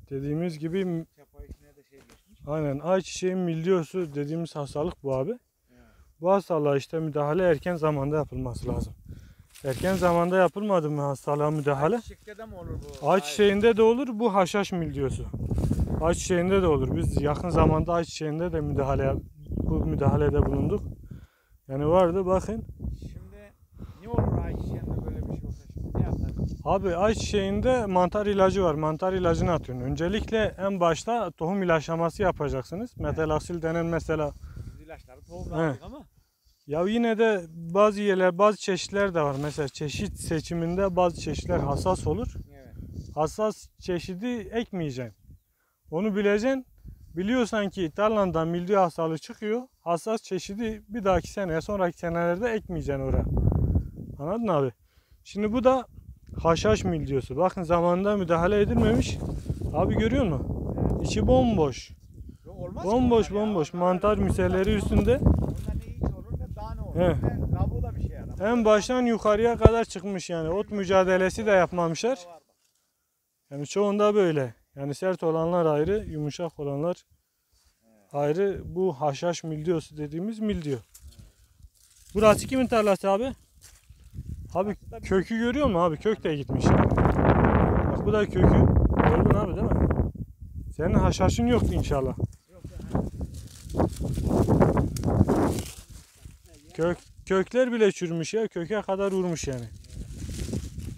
Dediğimiz gibi Çapa içine de şey geçmiş. aynen ayçiçeği mildiyosu dediğimiz hastalık bu abi. Evet. Bu hastalığa işte müdahale erken zamanda yapılması lazım. Erken zamanda yapılmadı mı hastalığa müdahale? Ayçiçekte de mi olur bu? Ayçiçeğinde de olur, bu haşhaş mildiyosu. Ayçiçeğinde de olur. Biz yakın zamanda ayçiçeğinde de bu müdahalede bulunduk. Yani vardı bakın. Şimdi ne olur ayçiçeğinde böyle bir şey olsa şimdi ne yapar? Abi ayçiçeğinde mantar ilacı var. Mantar ilacını atıyorsun. Öncelikle en başta tohum ilaçlaması yapacaksınız. Metalasil denen mesela. Biz ilaçları tohumladık ama. Ya yine de bazı yerler, bazı çeşitler de var. Mesela çeşit seçiminde bazı çeşitler hassas olur. Evet. Hassas çeşidi ekmeyeceksin. Onu bileceksin. Biliyorsan ki tarlandan mildiyo hastalığı çıkıyor. Hassas çeşidi bir dahaki seneye, sonraki senelerde ekmeyeceksin oraya. Anladın abi? Şimdi bu da haşhaş mildiyosu. Bakın zamanında müdahale edilmemiş. Abi görüyor musun? İçi bomboş. Yok, olmaz Bomboş ki onlar ya. bomboş. Onlar Mantar öyle müselleri olmaz. üstünde. Onlar ne iç olur ne tane olur. He. Ne kabuğu da bir şey yaramaz. En baştan yukarıya kadar çıkmış yani. Ot mücadelesi de yapmamışlar. Yani çoğunda böyle. Yani sert olanlar ayrı, yumuşak olanlar ayrı. Bu haşhaş mildiyosu dediğimiz mildiyo. Burası kimin tarlası abi? Abi kökü görüyor musun abi? Kök de gitmiş. Bak bu da kökü. Gördün abi değil mi? Senin haşhaşın yoktu inşallah. Kökler bile çürümüş ya. Köke kadar vurmuş yani.